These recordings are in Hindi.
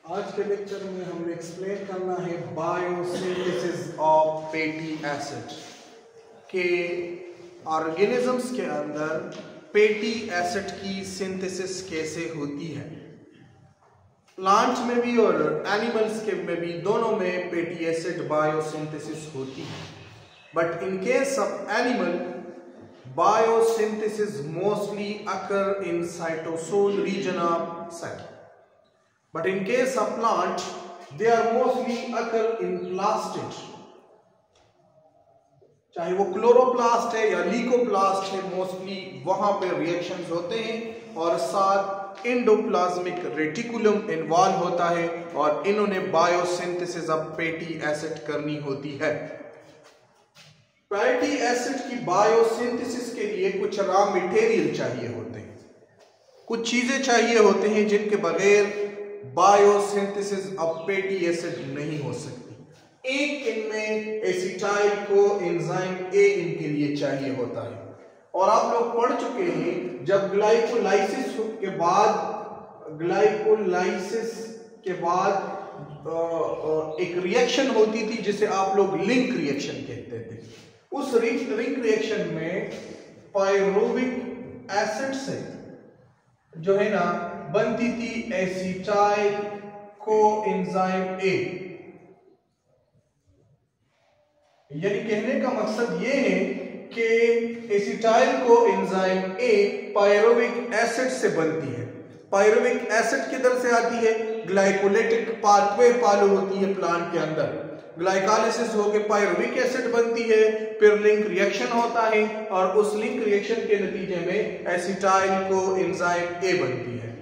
आज के लेक्चर में हमें एक्सप्लेन करना है बायोसिंथेसिस ऑफ फैटी एसिड के ऑर्गेनिजम्स के अंदर फैटी एसिड की सिंथेसिस कैसे होती है। प्लांट्स में भी और एनिमल्स के में भी दोनों में फैटी एसिड बायोसिंथेसिस होती है, but in case of animal biosynthesis mostly occur in cytosol region of cell, but in case of plant they are mostly occur in plastid, चाहे वो क्लोरोप्लास्ट है या लीकोप्लास्ट है, मोस्टली वहां पे रिएक्शंस होते हैं और साथ इंडोप्लाज्मिक रेटिकुलम इन्वॉल्व होता है और इन्होंने बायोसिंथेसिस ऑफ फैटी एसिड करनी होती है। फैटी एसिड की बायोसिंथेसिस के लिए कुछ रॉ मटेरियल चाहिए होते हैं, कुछ चीजें चाहिए होते हैं जिनके बगैर बायोसिंथेसिस ऑफ फैटी एसिड नहीं हो सकती। एक इनमें एसिटाइल को एंजाइम ए इनके लिए चाहिए होता है और आप लोग पढ़ चुके हैं जब ग्लाइकोलाइसिस के बाद एक रिएक्शन होती थी जिसे आप लोग लिंक रिएक्शन कहते थे। उस लिंक रिएक्शन में पायरुविक एसिड से जो है ना बनती थी एसिटाइल कोएंजाइम ए। यानी कहने का मकसद ये है कि acetyl coenzyme A pyruvic acid से बनती है। पायरुविक एसिड किधर से आती है? ग्लाइकोलाइटिक पाथवे फॉलो होती है प्लांट के अंदर, ग्लाइकोलाइसिस होकर पायरुविक एसिड बनती है, फिर लिंक रिएक्शन होता है और उस लिंक रिएक्शन के नतीजे में एसिटाइल कोएंजाइम ए बनती है।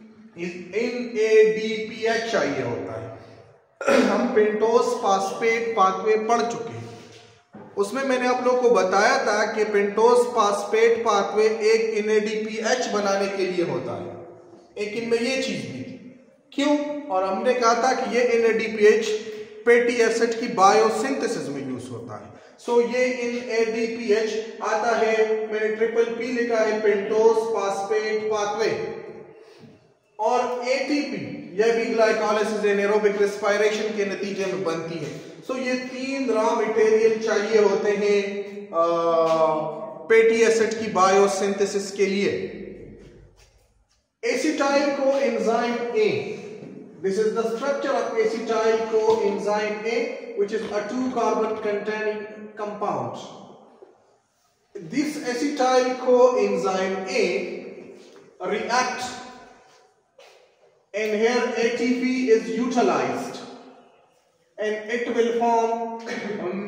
NADPH चाहिए होता है। हम पेंटोस फास्फेट पाथवे पढ़ चुके हैं, उसमें मैंने आप लोगों को बताया था कि पेंटोस फास्फेट पाथवे एक NADPH बनाने के लिए होता है, एक इनमें ये चीज भी थी। क्यों? और हमने कहा था कि ये NADPH फैटी एसिड की बायोसिंथेसिस में यूज होता है। सो ये NADPH आता है, मैंने ट्रिपल P लिखा है, पेंटोस फास्फेट पाथवे, और ATP यह भी ग्लाइकोलाइसिस एनारोबिक रेस्पिरेशन के नतीजे में बनती है। सो ये तीन रॉ मटेरियल चाहिए होते हैं फैटी एसिड की बायोसिंथेसिस के लिए। Acetyl coenzyme A, this is the structure of acetyl coenzyme A, which is a 2-carbon containing compound. This acetyl coenzyme A reacts, and here ATP is utilized, and it will form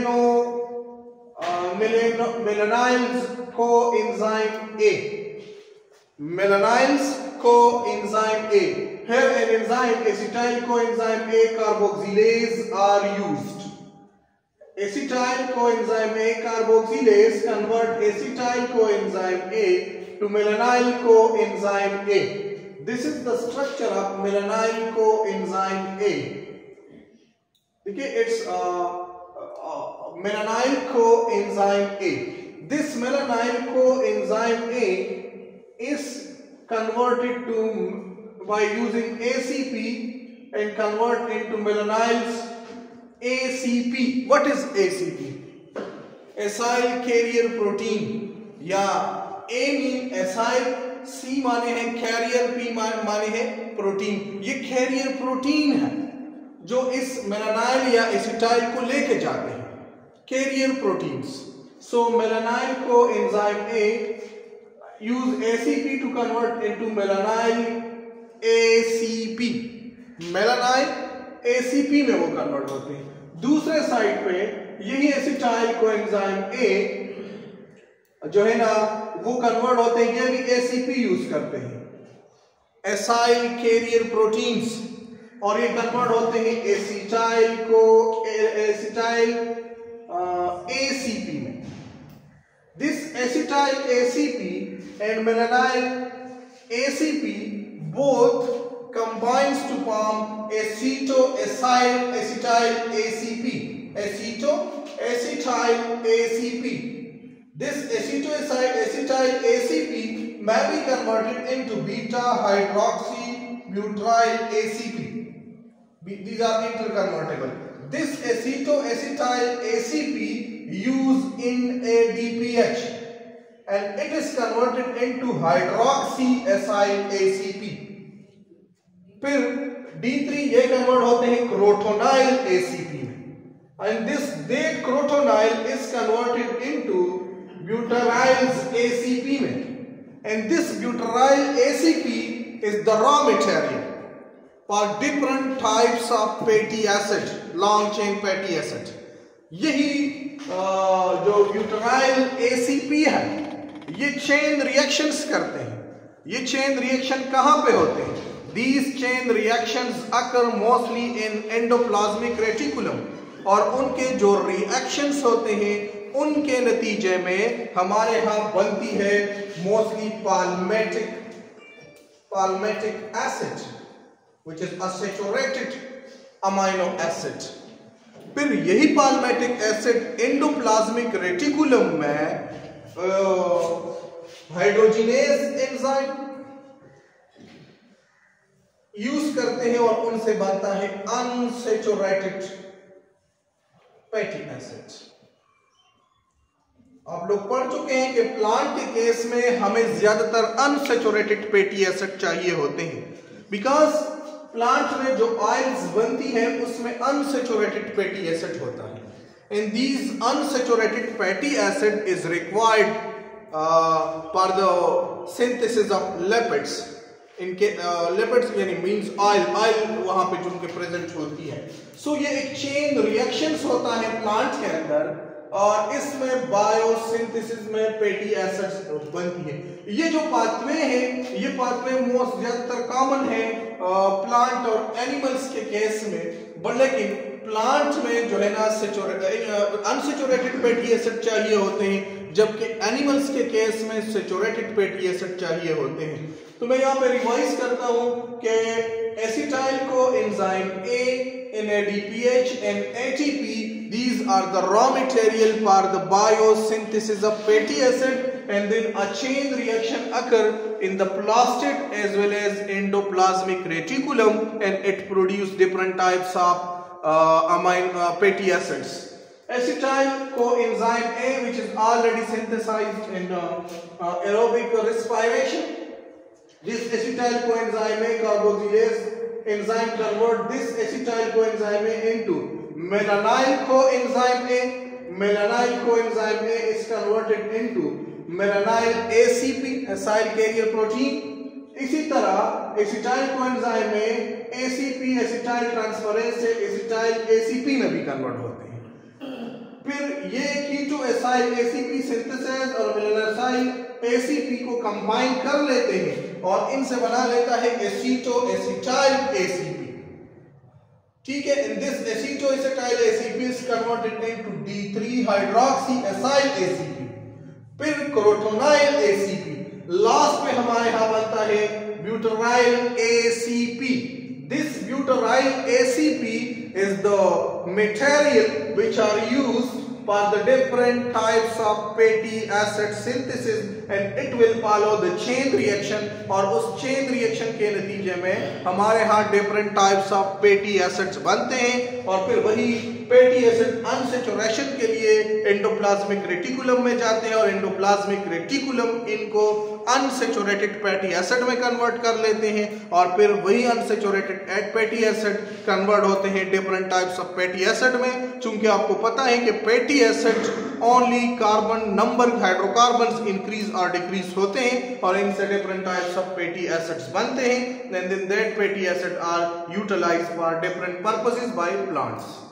melanyl coenzyme A. Melanyl coenzyme A. Here an enzyme acetyl coenzyme A carboxylase are used. Acetyl coenzyme A carboxylase convert acetyl coenzyme A to melanyl coenzyme A. This is the structure of melanyl coenzyme A. Okay, it's melanyl coenzyme A. This melanyl coenzyme A is converted to by using ACP and convert into melanyls ACP. What is ACP? Acyl carrier protein, या A मीन acyl, C माने है कैरियर, P माने है प्रोटीन। ये कैरियर प्रोटीन है जो इस मेलानाइल या एसिटाइल को लेके जाते हैं, carrier proteins. So malonyl coenzyme A use ACP to convert into melanyl ACP। Malonyl ACP में वो कन्वर्ट होते हैं। दूसरे साइड पे यही एसिटाइल कोएंजाइम A जो है ना वो कन्वर्ट होते हैं, ये भी ACP यूज करते हैं, एसाइल कैरियर प्रोटीन्स, और ये कन्वर्ट होते हैं एसिटाइल ACP में। This acetyl ACP and melanyl ACP both combines to form acetyl ACP. Acetyl ACP. This acetyl ACP may be converted into beta hydroxy butyl ACP. These are interconvertible. This acetoacetyl ACP used in ADPH and it is converted into hydroxyacyl ACP. फिर D3 ये कन्वर्ट होते हैं क्रोटोनाइल ACP में, and that crotonyl is converted into butyryl ACP में, and this butyryl ACP is the raw material for different types of fatty acid, long chain fatty acid. यही जो butyryl ACP है ये चेन रिएक्शंस करते हैं. ये चेन रिएक्शन कहां पे होते हैं? These chain reactions occur mostly in endoplasmic reticulum, और उनके जो रिएक्शंस होते हैं उनके नतीजे में हमारे यहाँ बनती है mostly palmitic acid which is a saturated amino acid. फिर यही palmitic acid एंडोप्लाज्मिक रेटिकुलम में हाइड्रोजिनेज एंजाइम यूज करते हैं और उनसे बनता है अनसैचुरेटेड फैटी एसिड. आप लोग पढ़ चुके हैं कि प्लांट के केस में हमें ज्यादातर अनसैचुरेटेड फैटी एसिड चाहिए होते हैं, बिकॉज प्लांट में जो ऑयल्स बनती है उसमें अनसैचुरेटेड फैटी एसिड होता है, and these unsaturated fatty acid is required for the synthesis of lipids. इनके लिपिड्स यानी मींस ऑयल वहां पे जो उनके प्रेजेंट होती है. सो ये एक चेन रिएक्शंस होता है प्लांट के अंदर और इसमें बायोसिंथेसिस में फैटी एसिड्स बनती है. ये जो पाथवे हैं ये पाथवे मोस्ट ज्यादातर कॉमन है प्लांट और एनिमल्स के केस में, बट लेकिन प्लांट में जो है ना अनसैचुरेटेड फैटी एसिड चाहिए होते हैं, जबकि एनिमल्स के केस में सैचुरेटेड फैटी एसिड चाहिए होते हैं. तो मैं यहाँ पे रिवाइज करता हूँ कि acetyl coenzyme A in ADPH and ATP, these are the raw material for the biosynthesis of fatty acid, and then a chain reaction occur in the plastid as well as endoplasmic reticulum, and it produce different types of fatty acids. Acetyl coenzyme A, which is already synthesized in aerobic respiration. This acetyl coenzyme A carboxylase enzyme convert this acetyl coenzyme A into malonyl coenzyme A. Malonyl coenzyme A is converted into malonyl ACP, acyl carrier protein. इसी तरह acetyl coenzyme में ACP acetyl transferase से acetyl ACP में भी कन्वर्ट होते हैं. फिर ये कीटोएसाइल ACP सिंथेसिस और मेलानासाइल ACP को कंबाइन कर लेते हैं और इनसे बना लेता है एसीटोएसिटाइल ACP. ठीक है, in this acetoacetyl ACP is converted into D3 hydroxyacyl ACP. फिर क्रोटोनाइल ACP. लास्ट में हमारे यहां बनता है ब्यूटाराइल ACP. This butyryl ACP is the material which are used for the different types of fatty acid synthesis, and it will follow the chain reaction, और उस chain reaction के नतीजे में हमारे यहाँ different types of fatty acids बनते हैं और फिर वही fatty acid अनसैचुरेशन के लिए एंडोप्लाज्मिक रेटिकुलम में जाते हैं और एंडोप्लाज्मिक रेटिकुलम इनको अनसैचुरेटेड फैटी एसिड में कन्वर्ट कर लेते हैं और फिर वही अनसैचुरेटेड फैटी एसिड कन्वर्ट होते हैं different types of fatty acid में. चूंकि आपको पता है कि फैटी एसिड only carbon number hydrocarbons increase और डिक्रीज होते हैं और इनसे different types of fatty acids बनते हैं, and then that fatty acid are utilized for different purposes by plants.